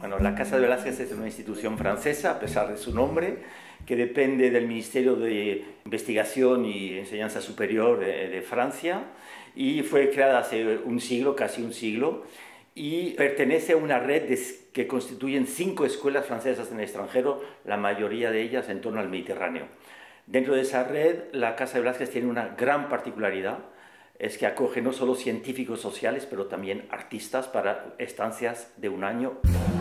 Bueno, la Casa de Velázquez es una institución francesa, a pesar de su nombre, que depende del Ministerio de Investigación y Enseñanza Superior de Francia, y fue creada hace un siglo, casi un siglo, y pertenece a una red que constituyen 5 escuelas francesas en el extranjero, la mayoría de ellas en torno al Mediterráneo. Dentro de esa red, la Casa de Velázquez tiene una gran particularidad, es que acoge no solo científicos sociales, pero también artistas para estancias de un año.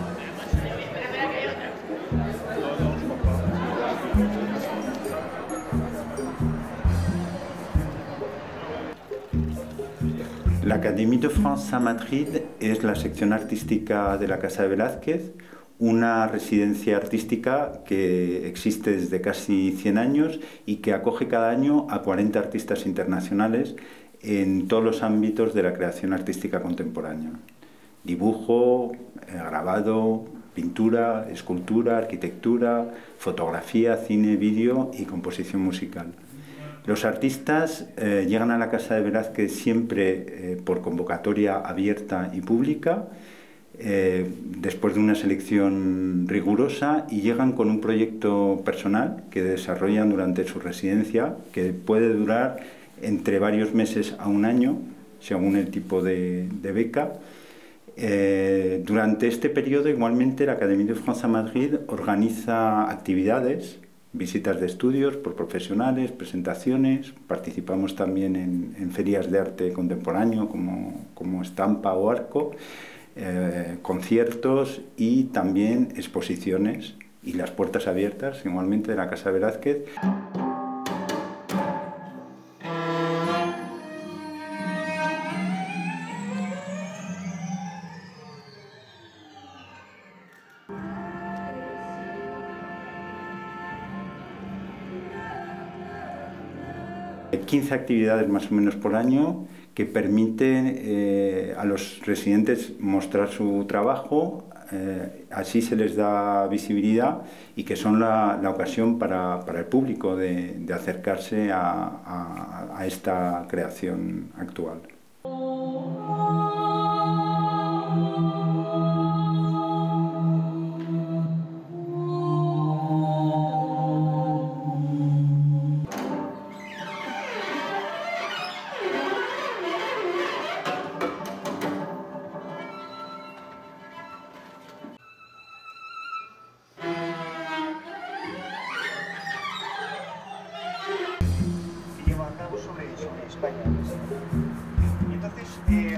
La Académie de France Saint-Madrid es la sección artística de la Casa de Velázquez, una residencia artística que existe desde casi 100 años y que acoge cada año a 40 artistas internacionales en todos los ámbitos de la creación artística contemporánea. Dibujo, grabado, pintura, escultura, arquitectura, fotografía, cine, vídeo y composición musical. Los artistas llegan a la Casa de Velázquez siempre por convocatoria abierta y pública, después de una selección rigurosa, y llegan con un proyecto personal que desarrollan durante su residencia, que puede durar entre varios meses a un año, según el tipo de beca. Durante este periodo, igualmente, la Académie de France à Madrid organiza actividades, visitas de estudios por profesionales, presentaciones. Participamos también en ferias de arte contemporáneo como Estampa o Arco, conciertos y también exposiciones, y las puertas abiertas igualmente de la Casa de Velázquez. Hay 15 actividades más o menos por año que permiten a los residentes mostrar su trabajo, así se les da visibilidad, y que son la ocasión para el público de acercarse a esta creación actual. sobre España. Y entonces,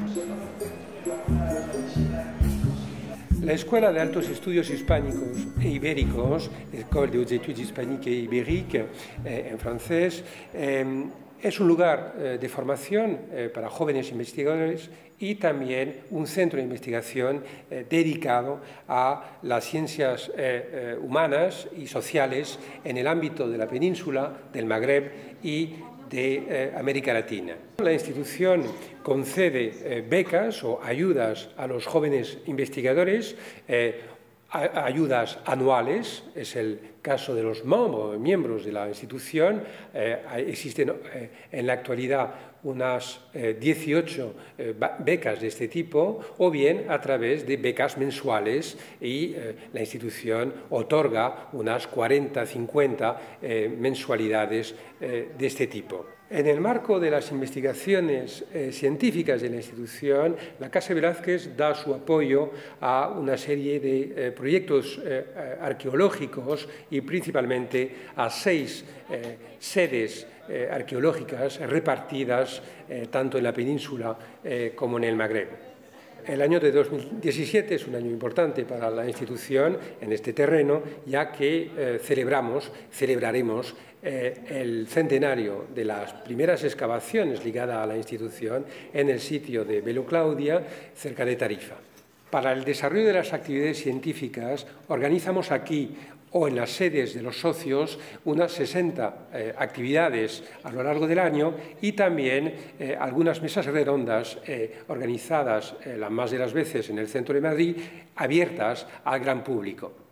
la Escuela de Altos Estudios Hispánicos e Ibéricos, École des Études Hispaniques et Ibériques en francés, es un lugar de formación para jóvenes investigadores y también un centro de investigación dedicado a las ciencias humanas y sociales en el ámbito de la península, del Magreb y de América Latina. La institución concede becas o ayudas a los jóvenes investigadores, ayudas anuales, es el caso de los miembros de la institución. Existen en la actualidad unas 18 becas de este tipo, o bien a través de becas mensuales, y la institución otorga unas 40-50 mensualidades de este tipo. En el marco de las investigaciones científicas de la institución, la Casa Velázquez da su apoyo a una serie de proyectos arqueológicos y principalmente a 6 sedes arqueológicas repartidas tanto en la península como en el Magreb. El año de 2017 es un año importante para la institución en este terreno, ya que celebraremos el centenario de las primeras excavaciones ligadas a la institución en el sitio de Belo Claudia, cerca de Tarifa. Para el desarrollo de las actividades científicas, organizamos aquí o en las sedes de los socios unas 60 actividades a lo largo del año, y también algunas mesas redondas organizadas la más de las veces en el centro de Madrid, abiertas al gran público.